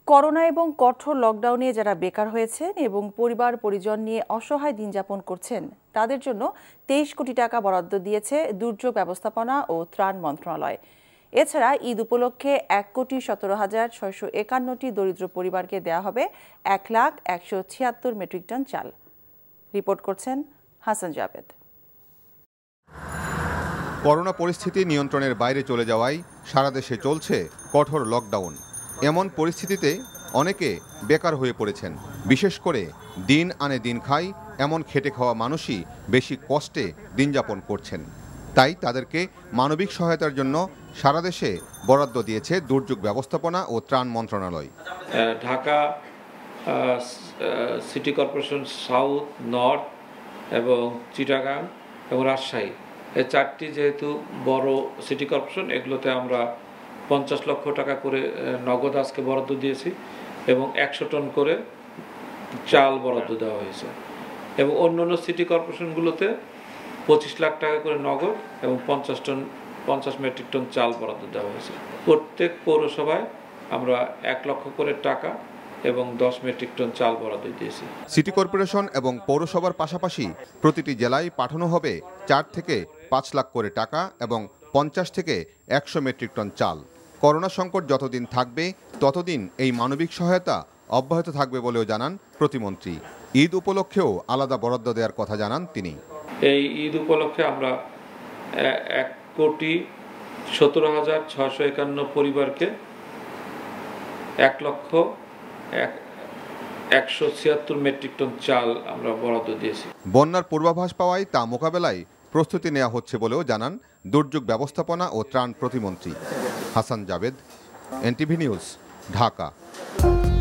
Corona এবং কঠোর লকডাউনে যারা বেকার হয়েছেন এবং পরিবার পরিজন নিয়ে অসহায় দিন যাপন করছেন তাদের জন্য 23 কোটি টাকা বরাদ্দ দিয়েছে দুর্যোগ ব্যবস্থাপনা ও ত্রাণ মন্ত্রণালয়। এছাড়া ঈদ উপলক্ষে 1,17,651টি দরিদ্র পরিবারকে দেয়া হবে 1,176 মেট্রিক টন চাল। রিপোর্ট করছেন হাসান জাবেদ। করোনা পরিস্থিতি নিয়ন্ত্রণের বাইরে চলে যাওয়ায় সারা দেশে চলছে কঠোর লকডাউন। এমন পরিস্থিতিতে অনেকে বেকার হয়ে পড়েছেন। বিশেষ করে দিন আনে দিন খাই এমন খেটে খাওয়া মানুষই বেশি কষ্টে দিন যাপন করছেন। তাই তাদেরকে মানবিক সহায়তার জন্য সারা দেশে বরাদ্দ দিয়েছে দুর্যোগ ব্যবস্থাপনা ও ত্রাণ মন্ত্রণালয়। Dhaka city corporation, south, north এবং চিটাগাং এবং রাজশাহী, এই চারটি যেহেতু বড় সিটি কর্পোরেশন, এগুলোতে আমরা 50 লক্ষ টাকা করে নগদ আজকে বরাদ্দ দিয়েছি এবং 100 টন করে চাল বরাদ্দ দেওয়া হয়েছে। এবং অন্যান্য সিটি কর্পোরেশনগুলোতে 25 লাখ টাকা করে নগদ এবং 50 মেট্রিক টন চাল বরাদ্দ দেওয়া হয়েছে। প্রত্যেক পৌরসভায় আমরা 1 লক্ষ করে টাকা এবং 10 মেট্রিক টন চাল বরাদ্দ দিয়েছি। সিটি কর্পোরেশন এবং পৌরসভার পাশাপাশি প্রতিটি জেলায় পাঠানো হবে 4 থেকে 5 লাখ করে টাকা এবং 50 থেকে 100 মেট্রিক টন চাল। করোনা সংকট যতদিন থাকবে ততদিন এই মানবিক সহায়তা অব্যাহত থাকবে বলেও জানান প্রতিমন্ত্রী। ঈদ উপলক্ষেও আলাদা বরাদ্দ দেওয়ার কথা জানান তিনি। এই ঈদ উপলক্ষে আমরা 1,17,651 পরিবারকে 1,176 মেট্রিক টন চাল আমরা বরাদ্দ দিয়েছি। বন্যার পূর্বাভাস পাওয়ায় তা মোকাবেলায় প্রস্তুতি নেওয়া হচ্ছে বলেও জানান দুর্যোগ ব্যবস্থাপনা ও ত্রাণ প্রতিমন্ত্রী। Hasan Jabed, NTV news, Dhaka.